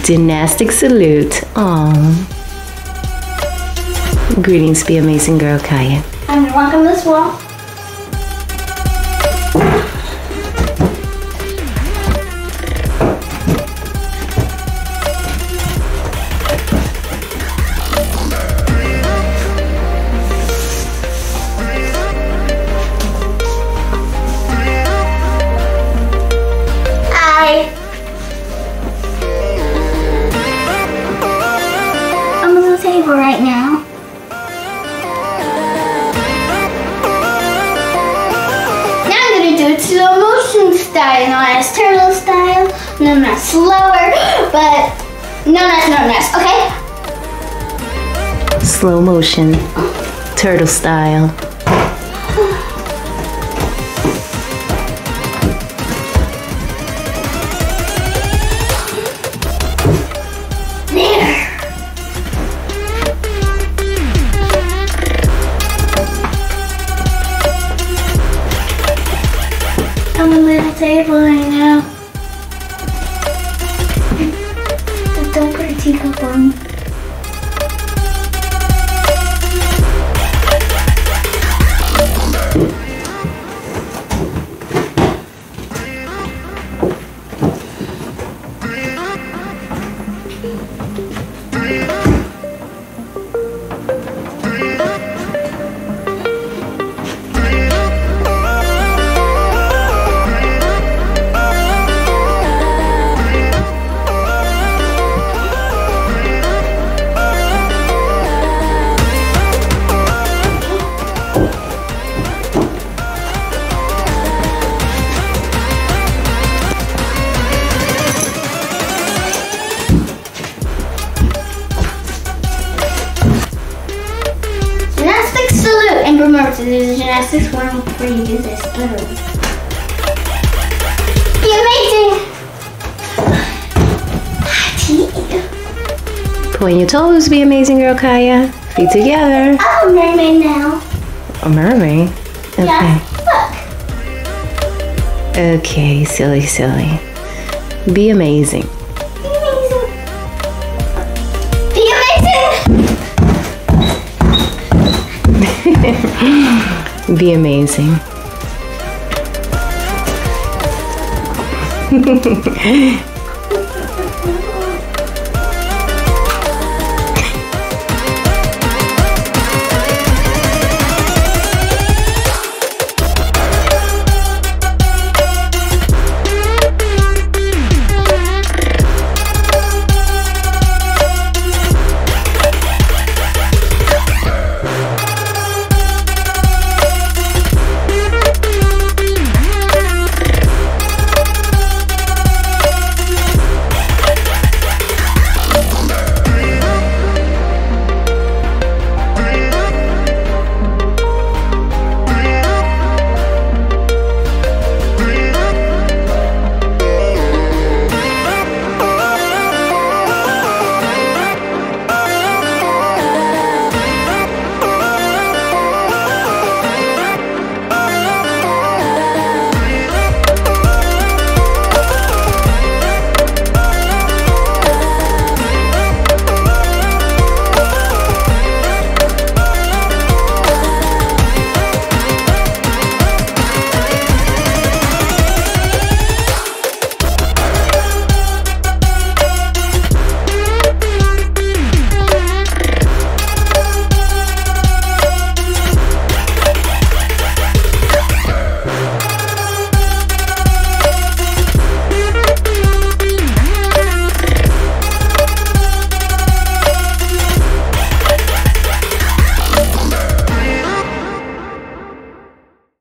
Gymnastics salute. Aww. Greetings, Be Amazing Girl KIYA. I'm gonna walk on this wall. I'm on the table right now. Do it slow motion style, known as turtle style, known as slower, but known as, okay? Slow motion, turtle style. There. I'm on the table right now. Don't put a teacup on. Gymnastics salute, and remember to do the gymnastics one before you do this. Literally. Be amazing. Point your toes, Be Amazing Girl KIYA. Feet together. I'm a mermaid now. A mermaid? Okay. Yeah, look. Okay, silly, silly. Be amazing. Be amazing. Be amazing. Be amazing.